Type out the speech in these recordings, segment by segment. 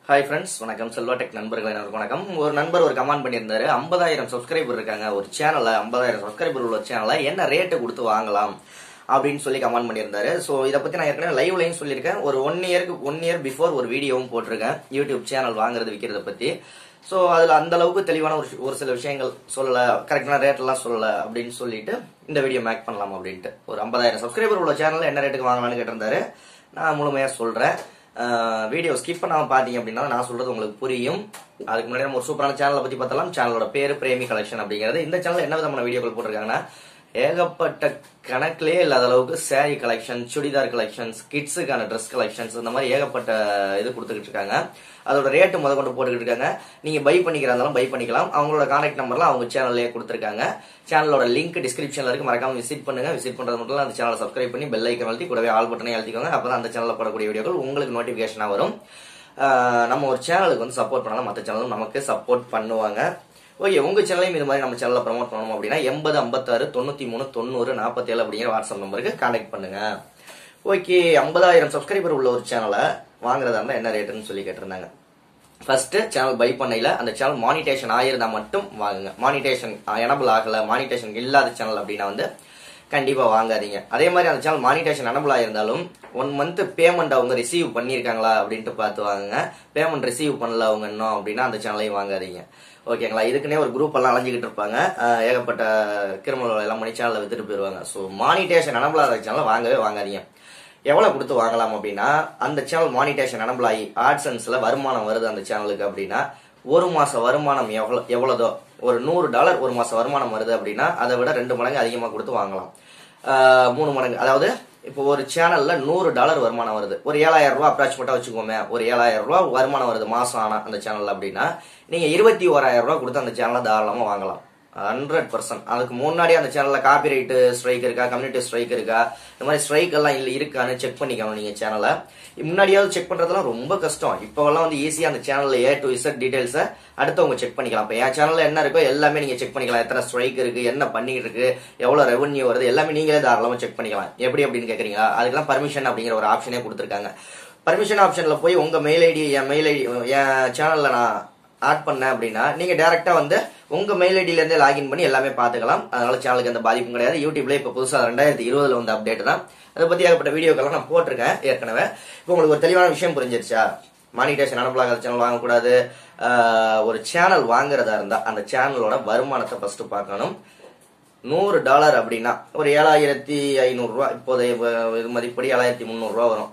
Hi friends, வணக்கம் Selva tech நண்பர்களே வணக்கம். ஒரு நண்பர் ஒரு கமெண்ட் பண்ணியிருந்தாரு, 50000 சப்ஸ்கிரைபர் இருக்காங்க ஒரு சேனல்ல, 50000 சப்ஸ்கிரைபர் உள்ள சேனல்ல என்ன ரேட் கொடுத்து வாங்கலாம் அப்படின்னு சொல்லி கமெண்ட் பண்ணியிருந்தாரு. ஸோ இதை பத்தி நான் ஏற்கனவே லைவ்லையும் சொல்லியிருக்கேன். ஒரு ஒன் இயர் பிஃபோர் ஒரு வீடியோவும் போட்டிருக்கேன் யூடியூப் சேனல் வாங்குறது விற்கிறத பத்தி. ஸோ அதுல அந்த அளவுக்கு தெளிவான ஒரு சில விஷயங்கள் சொல்லல, கரெக்டான ரேட் எல்லாம் சொல்லல அப்படின்னு சொல்லிட்டு இந்த வீடியோ மேக் பண்ணலாம் அப்படின்ட்டு. ஒரு 50000 சப்ஸ்கிரைபர் உள்ள சேனல்ல என்ன ரேட்டுக்கு வாங்கலாம்னு கேட்டிருந்தாரு. நான் முழுமையா சொல்றேன். வீடியோ ஸ்கிப் பண்ணாம பாத்தீங்க அப்படின்னா நான் சொல்றது உங்களுக்கு புரியும். அதுக்கு முன்னாடி நம்ம ஒரு சூப்பரான சேனலை பத்தி பார்த்தலாம். சேனலோட பேரு பிரேமி கலெக்ஷன் அப்படிங்கிறது. இந்த சேனல் என்ன விதமான வீடியோக்கள் போட்டிருக்காங்கன்னா, ஏகப்பட்ட கணக்கிலே இல்லாத அளவுக்கு சாரி கலெக்ஷன், சுடிதார் கலெக்ஷன்ஸ், கிட்ஸுக்கான ட்ரெஸ் கலெக்ஷன்ஸ், இந்த மாதிரி ஏகப்பட்ட இது கொடுத்துக்கிட்டு இருக்காங்க. அதோட ரேட்டு முத கொண்டு போட்டுக்கிட்டு இருக்காங்க. நீங்க பை பண்ணிக்கிறதாலும் பை பண்ணிக்கலாம். அவங்களோட கான்டாக்ட் நம்பர்லாம் அவங்க சேனல்லேயே கொடுத்துருக்காங்க. சேனலோட லிங்க் டிஸ்கிரிப்ஷன்ல இருக்கு, மறக்காம விசிட் பண்ணுங்க. விசிட் பண்றது மட்டும் அந்த சேனலை சப்ஸ்கிரைப் பண்ணி பெல் ஐக்கன் அழுத்தி கூடவே ஆல் பட்டனை அழுத்திக்கோங்க. அப்பதான் அந்த சேனல்ல போடக்கூடிய வீடியோக்கள் உங்களுக்கு நோட்டிபிகேஷனா வரும். நம்ம ஒரு சேனலுக்கு வந்து சப்போர்ட் பண்ணலாம், மற்ற சேனலும் நமக்கு சப்போர்ட் பண்ணுவாங்க. ஓகே, உங்க சேனலையும் இது மாதிரி நம்ம சேனல்ல ப்ரமோட் பண்ணணும் அப்படின்னா 80 56 93 90 47 அப்படிங்கிற வாட்ஸ்அப் நம்பருக்கு கான்டாக்ட் பண்ணுங்க. ஓகே, 50000 சப்ஸ்கிரைபர் உள்ள ஒரு சேனலை வாங்குறதா இருந்தா என்ன ரேட்டுன்னு சொல்லி கேட்டிருந்தாங்க. ஃபர்ஸ்ட் சேனல் பை பண்ணையில அந்த சேனல் மானிட்டேஷன் ஆயிருந்தா மட்டும் வாங்குங்க. மானிட்டேஷன் எனபிள் ஆகல, மானிட்டேஷன் இல்லாத சேனல் அப்படின்னா வந்து கண்டிப்பா வாங்காதீங்க. அதே மாதிரி அந்த சேனல் மானிட்டேஷன் எனபிள் ஆயிருந்தாலும் 1 மந்த் பேமெண்ட் அவங்க ரிசீவ் பண்ணிருக்காங்களா அப்படின்ட்டு பார்த்து வாங்குங்க. பேமெண்ட் ரிசீவ் பண்ணல அவங்க இன்னும் அப்படின்னா அந்த சேனலையும் வாங்காதீங்க. ஓகேங்களா? இதுக்குன்னே ஒரு குரூப் எல்லாம் அலைஞ்சிக்கிட்டு இருப்பாங்க. ஏகப்பட்ட கிரிமினல் எல்லாம் மணி சேனலை வித்துட்டு போயிருவாங்க. ஸோ மானிட்டேஷன் எனபிள் ஆகிற சேனலை வாங்கவே வாங்காதீங்க. எவ்வளவு கொடுத்து வாங்கலாம் அப்படின்னா, அந்த சேனல் மானிட்டேஷன் எனபிள் ஆகி ஆட்சன்ஸ்ல வருமானம் வருது அந்த சேனலுக்கு அப்படின்னா, ஒரு மாச வருமானம் எவ்வளதோ, ஒரு $100 ஒரு மாச வருமானம் வருது அப்படின்னா அதை விட 2 மடங்கு அதிகமா கொடுத்து வாங்கலாம். 3 மடங்கு. அதாவது இப்போ ஒரு சேனல்ல $100 வருமானம் வருது, ஒரு 7000 ரூபாய் அப்ராக்சிமேட்டா வச்சுக்கோமே, ஒரு 7000 ரூபாய் வருமானம் வருது மாசம் ஆனா அந்த சேனல்ல அப்படின்னா, நீங்க 21000 ரூபாய் கொடுத்து அந்த சேனலை தாராளமா வாங்கலாம். 100%. அதுக்கு முன்னாடி அந்த சேனல்ல காப்பி ரைட் ஸ்ட்ரைக் இருக்கா, கம்யூனிட்டி ஸ்ட்ரைக் இருக்கா, இந்த மாதிரி ஸ்ட்ரைக் எல்லாம் இருக்கான்னு செக் பண்ணிக்கணும். நீங்க சேனலை முன்னாடியாவது செக் பண்றதுலாம் ரொம்ப கஷ்டம். இப்பெல்லாம் வந்து ஈஸியா அந்த சேனல்ல A to Z டீடைல்ஸை அடுத்தவங்க செக் பண்ணிக்கலாம். இப்ப என் சேனல்ல என்ன இருக்கோ எல்லாமே நீங்க செக் பண்ணிக்கலாம். எத்தனை ஸ்ட்ரைக் இருக்கு, என்ன பண்ணிட்டு இருக்கு, எவ்வளவு ரெவன்யூ வருது, எல்லாமே நீங்களே தாராளமா செக் பண்ணிக்கலாம். எப்படி அப்படின்னு கேக்குறீங்களா? அதுக்கெல்லாம் பர்மிஷன் அப்படிங்கிற ஒரு ஆப்ஷனே கொடுத்துருக்காங்க. பர்மிஷன் ஆப்ஷன்ல போய் உங்க மெயில் ஐடி, என் சேனல்ல நான் ஆட் பண்ணேன் அப்படின்னா நீங்க டைரக்டா வந்து உங்க மெயில் ஐடியில இருந்தே லாகின் பண்ணி எல்லாமே பாத்துக்கலாம். அதனால சேனலுக்கு எந்த பாதிப்பும் கிடையாது. யூடியூப்ல இப்ப புதுசா 2020 வந்து அப்டேட் தான். அதை பத்தி ஏகப்பட்ட வீடியோக்கெல்லாம் நான் போட்டிருக்கேன் ஏற்கனவே. இப்போ உங்களுக்கு ஒரு தெளிவான விஷயம் புரிஞ்சிருச்சா? மானிட்டேஷன் அனுப்பலாத சேனல் வாங்கக்கூடாது. ஒரு சேனல் வாங்குறதா இருந்தா அந்த சேனலோட வருமானத்தை ஃபர்ஸ்ட் பார்க்கணும். $100 அப்படின்னா ஒரு 7500 ரூபாய், இப்போதைய மதிப்படி 7300 ரூபாய் வரும்.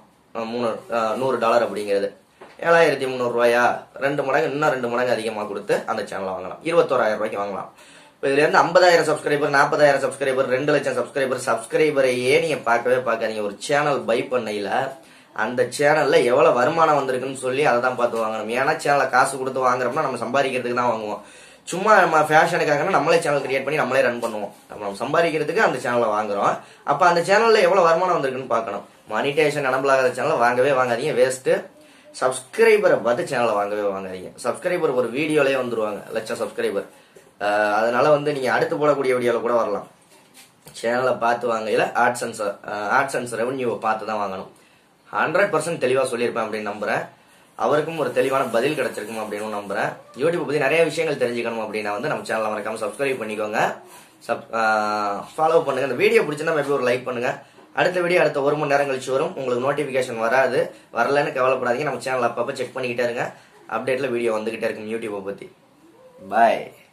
$100 அப்படிங்கிறது 7300 ரூபாயா, 2 மடங்கு, இன்னும் 2 மடங்கு அதிகமா கொடுத்து அந்த சேனலை வாங்கலாம். 21000 ரூபாய்க்கு வாங்கலாம். இதுல இருந்து 50000 சப்ஸ்கிரைபர், 40000 சப்ஸ்கிரைபர், 2 லட்சம் சப்ஸ்கிரைபரையே நீங்க பார்க்கவே பார்க்காதீங்க. ஒரு சேனல் பை பண்ணையில அந்த சேனல்ல எவ்வளவு வருமானம் வந்திருக்குன்னு சொல்லி அதை தான் பார்த்து வாங்கணும். ஏன்னா சேனலை காசு கொடுத்து வாங்குறோம்னா நம்ம சம்பாதிக்கிறதுக்கு தான் வாங்குவோம். சும்மா நம்ம ஃபேஷனுக்காக நம்மளே சேனல் கிரியேட் பண்ணி நம்மளே ரன் பண்ணுவோம். நம்ம சம்பாதிக்கிறதுக்கு அந்த சேனலை வாங்குறோம். அப்ப அந்த சேனல்ல எவ்வளவு வருமானம் வந்திருக்குன்னு பார்க்கணும். மானிட்டேஷன் எனபிள் ஆகாத சேனலை வாங்கவே வாங்காதீங்க, வேஸ்ட். சப்ஸ்கிரைபரை பார்த்து சேனலை வாங்கவே வாங்காதீங்க. சப்ஸ்கிரைபர் ஒரு வீடியோலயே வந்துருவாங்க, லட்சம் சப்ஸ்கிரைபர். அதனால வந்து நீங்க அடுத்து போடக்கூடிய வீடியோல கூட வரலாம். சேனலை பார்த்து வாங்கல ஆட்சன்ஸ் ரெவன்யூவை பார்த்து தான் வாங்கணும். 100% தெளிவா சொல்லியிருப்பேன் அப்படின்னு நம்புறேன். அவருக்கும் ஒரு தெளிவான பதில் கிடைச்சிருக்கும் அப்படின்னு நம்புறேன். யூடியூப் பத்தி நிறைய விஷயங்கள் தெரிஞ்சுக்கணும் அப்படின்னா வந்து நம்ம சேனலை மறக்காம சப்ஸ்கிரைப் பண்ணிக்கோங்க, ஃபாலோ பண்ணுங்க. இந்த வீடியோ பிடிச்சிருந்தா மேபி ஒரு லைக் பண்ணுங்க. அடுத்த வீடியோ அடுத்த 1 மணி நேரம் கழிச்சு வரும். உங்களுக்கு நோட்டிபிகேஷன் வரலன்னு கவலைப்படாதீங்க. நம்ம சேனல் அப்பப்போ செக் பண்ணிக்கிட்டே இருங்க. அப்டேட்ல வீடியோ வந்துகிட்டே இருக்கும் யூடியூப்பை பத்தி. பாய்.